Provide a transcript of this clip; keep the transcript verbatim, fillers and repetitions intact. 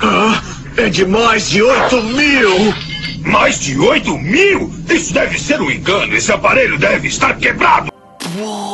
Ah, é de mais de oito mil! Mais de oito mil? Isso deve ser um engano. Esse aparelho deve estar quebrado. Uou.